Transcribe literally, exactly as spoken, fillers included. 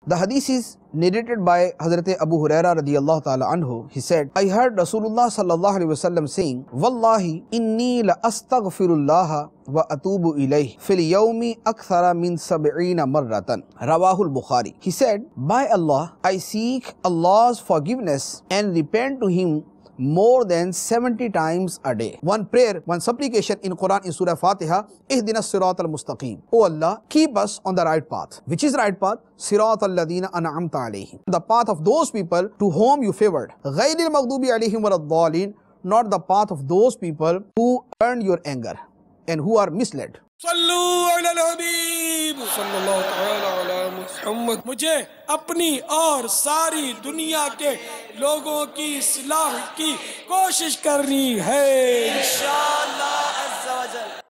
The hadith is narrated by Hazrat Abu Huraira radiyallahu ta'ala anhu. He said, I heard Rasulullah sallallahu alaihi wasallam saying, Wallahi inni la astaghfirullah wa atubu ilayh fil yawmi akthara min sab'ina marratan. Rawahul Bukhari. He said, by Allah, I seek Allah's forgiveness and repent to Him more than seventy times a day. One prayer, one supplication in Quran in Surah Fatiha, Ihdina Sirat al-Mustaqim. Oh Allah, keep us on the right path. Which is right path? Sirat al-Ladina an'amta alayhim. The path of those people to whom you favored. Ghayril maghdubi alayhim walad-dhalin. Not the path of those people who earn your anger and who are misled. Sallu अलल हबीब सल्लल्लाहु तआला अला मुहम्मद। मुझे अपनी और सारी दुनिया के लोगों की इस्लाह की कोशिश करनी है इंशाअल्लाह।